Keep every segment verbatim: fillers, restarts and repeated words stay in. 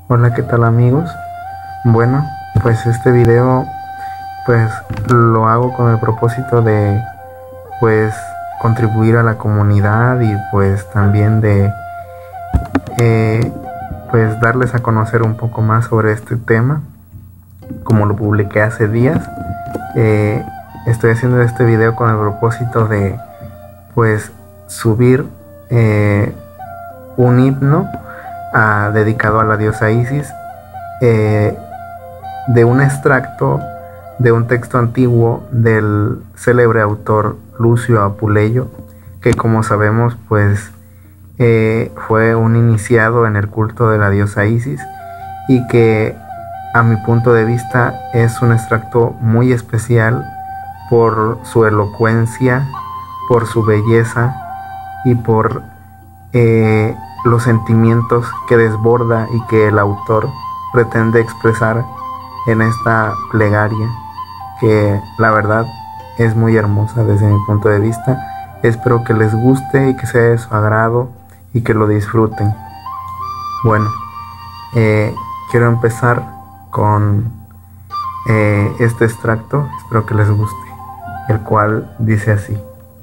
Hola, ¿qué tal amigos? Bueno, pues este video pues lo hago con el propósito de pues contribuir a la comunidad y pues también de eh, pues darles a conocer un poco más sobre este tema. Como lo publiqué hace días, eh, estoy haciendo este video con el propósito de pues subir eh, un himno a, dedicado a la diosa Isis, eh, de un extracto de un texto antiguo del célebre autor Lucio Apuleyo, que como sabemos pues eh, fue un iniciado en el culto de la diosa Isis y que a mi punto de vista es un extracto muy especial por su elocuencia, por su belleza y por eh, los sentimientos que desborda y que el autor pretende expresar en esta plegaria, que la verdad es muy hermosa desde mi punto de vista. Espero que les guste y que sea de su agrado y que lo disfruten. Bueno, eh, quiero empezar con eh, este extracto, espero que les guste, el cual dice así: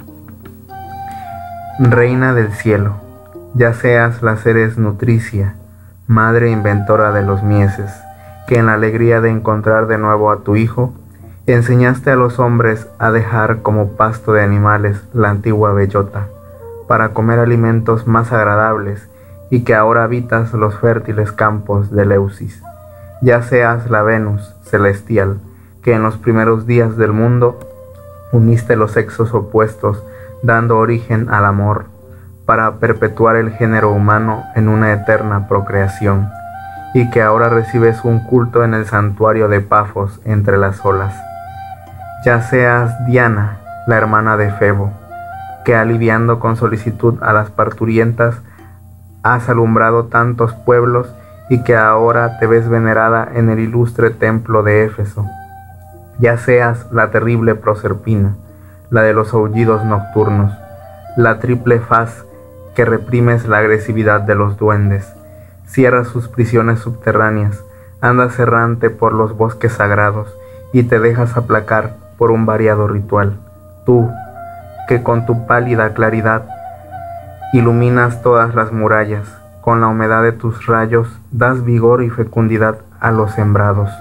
Reina del cielo, ya seas la Ceres nutricia, madre inventora de los mieses, que en la alegría de encontrar de nuevo a tu hijo, enseñaste a los hombres a dejar como pasto de animales la antigua bellota, para comer alimentos más agradables, y que ahora habitas los fértiles campos de Leusis. Ya seas la Venus celestial, que en los primeros días del mundo uniste los sexos opuestos, dando origen al amor, para perpetuar el género humano en una eterna procreación, y que ahora recibes un culto en el santuario de Pafos entre las olas. Ya seas Diana, la hermana de Febo, que aliviando con solicitud a las parturientas, has alumbrado tantos pueblos y que ahora te ves venerada en el ilustre templo de Éfeso. Ya seas la terrible Proserpina, la de los aullidos nocturnos, la triple faz que reprimes la agresividad de los duendes, cierras sus prisiones subterráneas, andas errante por los bosques sagrados y te dejas aplacar por un variado ritual. Tú, que con tu pálida claridad iluminas todas las murallas, con la humedad de tus rayos das vigor y fecundidad a los sembrados,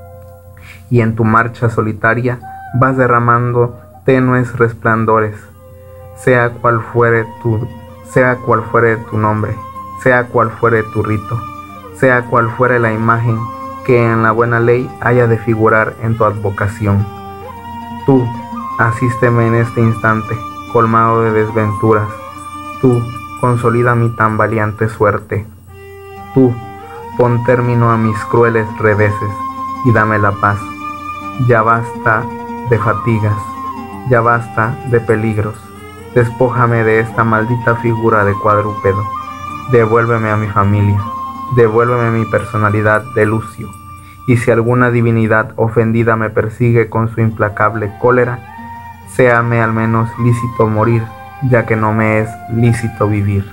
y en tu marcha solitaria vas derramando tenues resplandores, sea cual fuere tu, sea cual fuere tu nombre, sea cual fuere tu rito, sea cual fuere la imagen que en la buena ley haya de figurar en tu advocación. Tú, asísteme en este instante, colmado de desventuras. Tú, consolida mi tan valiente suerte. Tú, pon término a mis crueles reveses y dame la paz. Ya basta de fatigas, ya basta de peligros. Despójame de esta maldita figura de cuadrúpedo. Devuélveme a mi familia, devuélveme mi personalidad de Lucio. Y si alguna divinidad ofendida me persigue con su implacable cólera, séame al menos lícito morir, ya que no me es lícito vivir.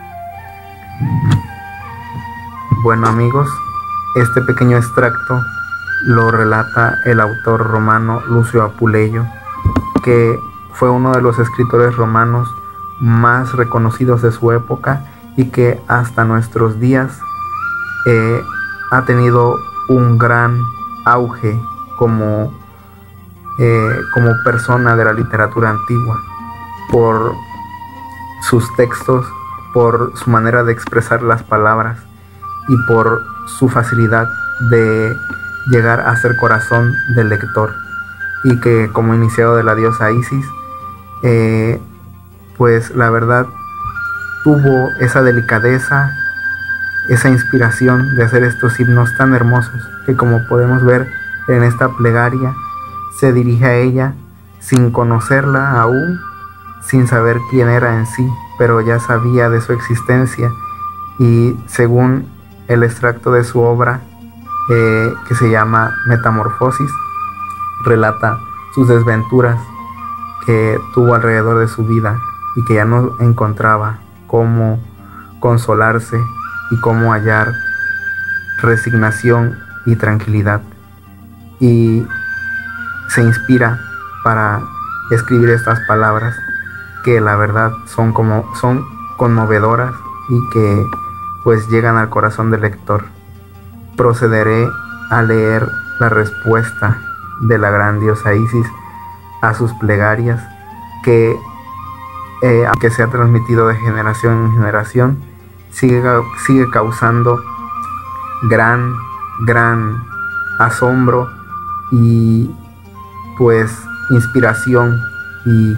Bueno amigos, este pequeño extracto lo relata el autor romano Lucio Apuleyo, que fue uno de los escritores romanos más reconocidos de su época y que hasta nuestros días eh, ha tenido un gran auge como, eh, como persona de la literatura antigua, por sus textos, por su manera de expresar las palabras y por su facilidad de llegar a ser corazón del lector, y que como iniciado de la diosa Isis, eh, pues la verdad tuvo esa delicadeza, esa inspiración de hacer estos himnos tan hermosos, que como podemos ver en esta plegaria se dirige a ella sin conocerla aún, sin saber quién era en sí, pero ya sabía de su existencia, y según el extracto de su obra eh, que se llama Metamorfosis, relata sus desventuras que tuvo alrededor de su vida y que ya no encontraba cómo consolarse y cómo hallar resignación y tranquilidad, y se inspira para escribir estas palabras que la verdad son como son conmovedoras y que pues llegan al corazón del lector. Procederé a leer la respuesta de la gran diosa Isis a sus plegarias que, eh, que se ha transmitido de generación en generación, sigue, sigue causando gran, gran asombro y pues inspiración y,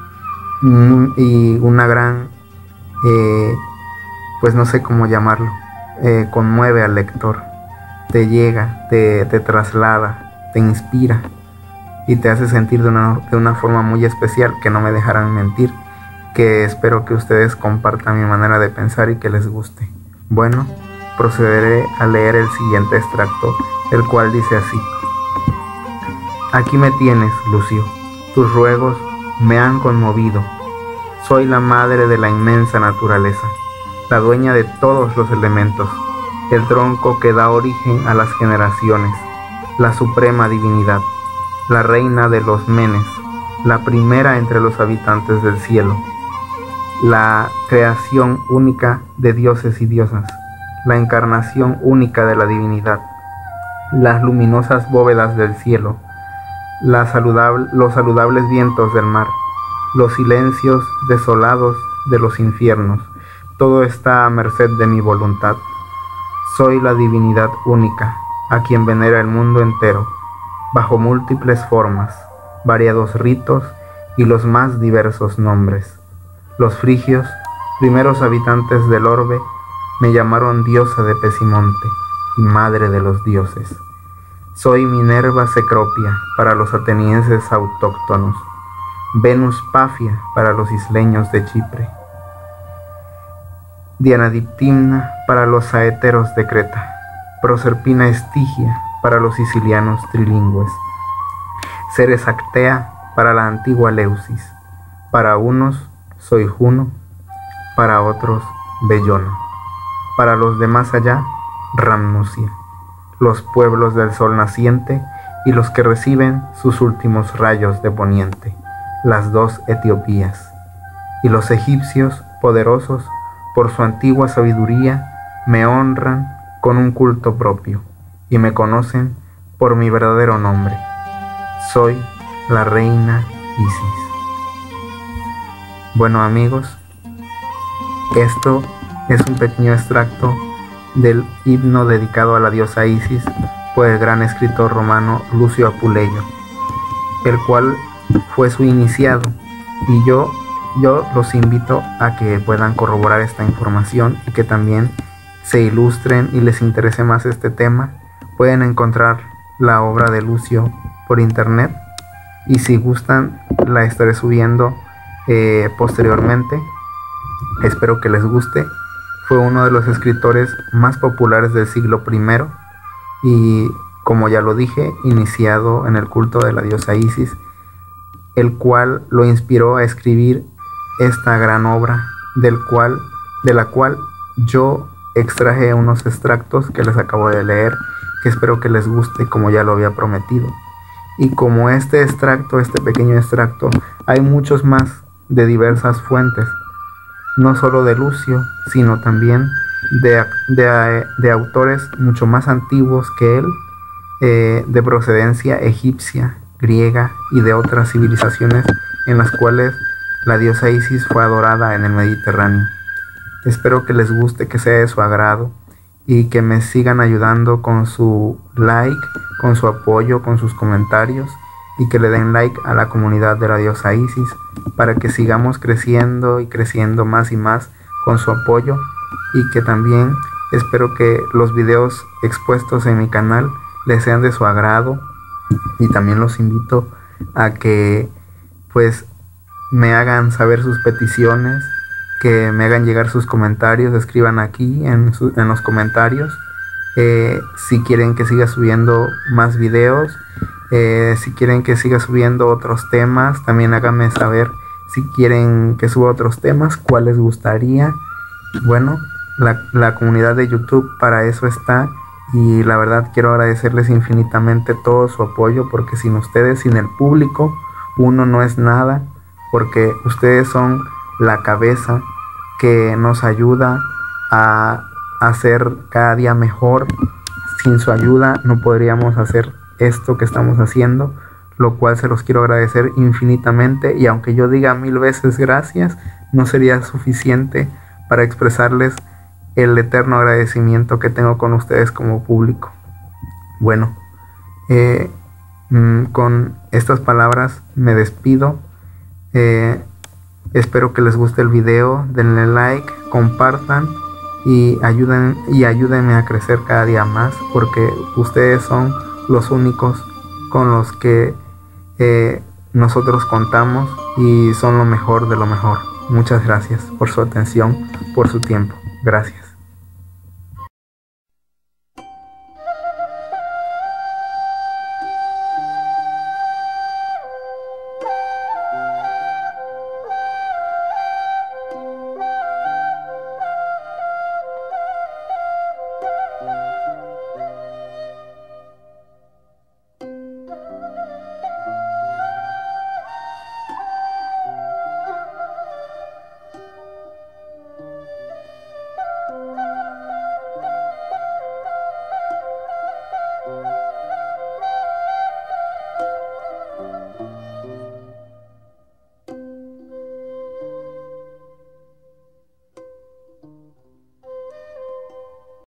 y una gran, eh, pues no sé cómo llamarlo, eh, conmueve al lector, te llega, te, te traslada, te inspira y te hace sentir de una, de una forma muy especial que no me dejarán mentir, que espero que ustedes compartan mi manera de pensar y que les guste. Bueno, procederé a leer el siguiente extracto, el cual dice así: aquí me tienes, Lucio, tus ruegos me han conmovido. Soy la madre de la inmensa naturaleza, la dueña de todos los elementos, el tronco que da origen a las generaciones, la suprema divinidad, la reina de los menes, la primera entre los habitantes del cielo, la creación única de dioses y diosas, la encarnación única de la divinidad, las luminosas bóvedas del cielo, la saludable, los saludables vientos del mar, los silencios desolados de los infiernos, todo está a merced de mi voluntad. Soy la divinidad única, a quien venera el mundo entero, bajo múltiples formas, variados ritos y los más diversos nombres. Los frigios, primeros habitantes del orbe, me llamaron diosa de Pesimonte y madre de los dioses. Soy Minerva Cecropia para los atenienses autóctonos, Venus Pafia para los isleños de Chipre, Diana Diptimna para los saeteros de Creta, Proserpina Estigia para los sicilianos trilingües, Ceres Actea para la antigua Leusis. Para unos soy Juno, para otros Bellona, para los de más allá Ramnucia, los pueblos del sol naciente y los que reciben sus últimos rayos de poniente, las dos Etiopías, y los egipcios poderosos por su antigua sabiduría me honran con un culto propio y me conocen por mi verdadero nombre. Soy la reina Isis. Bueno, amigos, esto es un pequeño extracto del himno dedicado a la diosa Isis por el gran escritor romano Lucio Apuleyo, el cual fue su iniciado, y yo, yo los invito a que puedan corroborar esta información y que también se ilustren y les interese más este tema. Pueden encontrar la obra de Lucio por internet y si gustan la estaré subiendo eh, posteriormente. Espero que les guste. Fue uno de los escritores más populares del siglo primero y, como ya lo dije, iniciado en el culto de la diosa Isis, el cual lo inspiró a escribir esta gran obra, del cual, de la cual yo extraje unos extractos que les acabo de leer, que espero que les guste como ya lo había prometido. Y como este extracto, este pequeño extracto, hay muchos más de diversas fuentes, no solo de Lucio, sino también de, de, de autores mucho más antiguos que él, eh, de procedencia egipcia, griega y de otras civilizaciones en las cuales la diosa Isis fue adorada en el Mediterráneo. Espero que les guste, que sea de su agrado y que me sigan ayudando con su like, con su apoyo, con sus comentarios, y que le den like a la comunidad de la diosa Isis para que sigamos creciendo y creciendo más y más con su apoyo, y que también espero que los videos expuestos en mi canal les sean de su agrado. Y también los invito a que pues me hagan saber sus peticiones, que me hagan llegar sus comentarios, escriban aquí en, su, en los comentarios eh, si quieren que siga subiendo más videos, eh, si quieren que siga subiendo otros temas. También háganme saber si quieren que suba otros temas, cuál les gustaría. Bueno, la, la comunidad de YouTube para eso está, y la verdad quiero agradecerles infinitamente todo su apoyo, porque sin ustedes, sin el público, uno no es nada, porque ustedes son la cabeza que nos ayuda a hacer cada día mejor. Sin su ayuda no podríamos hacer esto que estamos haciendo, lo cual se los quiero agradecer infinitamente, y aunque yo diga mil veces gracias, no sería suficiente para expresarles el eterno agradecimiento que tengo con ustedes como público. Bueno, eh, mm, con estas palabras me despido. Eh, espero que les guste el video, denle like, compartan y ayuden y ayúdenme a crecer cada día más, porque ustedes son los únicos con los que eh, nosotros contamos y son lo mejor de lo mejor. Muchas gracias por su atención, por su tiempo. Gracias.